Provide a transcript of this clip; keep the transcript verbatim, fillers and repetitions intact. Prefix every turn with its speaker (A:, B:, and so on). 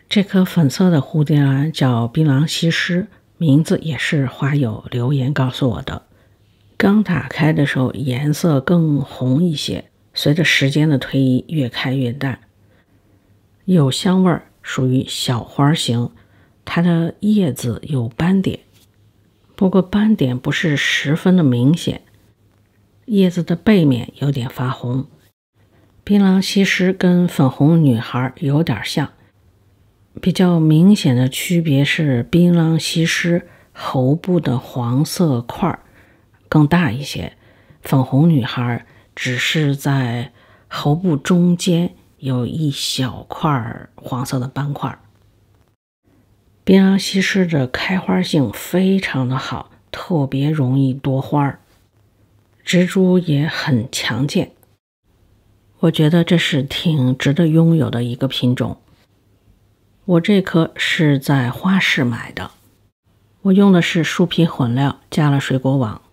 A: 这颗粉色的蝴蝶兰叫槟榔西施，名字也是花友留言告诉我的。刚打开的时候颜色更红一些，随着时间的推移越开越淡，有香味儿，属于小花型。它的叶子有斑点，不过斑点不是十分的明显，叶子的背面有点发红。槟榔西施跟粉红女孩有点像，比较明显的区别是槟榔西施喉部的黄色块更大一些，粉红女孩只是在喉部中间有一小块黄色的斑块。槟榔西施的开花性非常的好，特别容易多花，植株也很强健，我觉得这是挺值得拥有的一个品种。我这棵是在花市买的，我用的是树皮混料，加了水果网。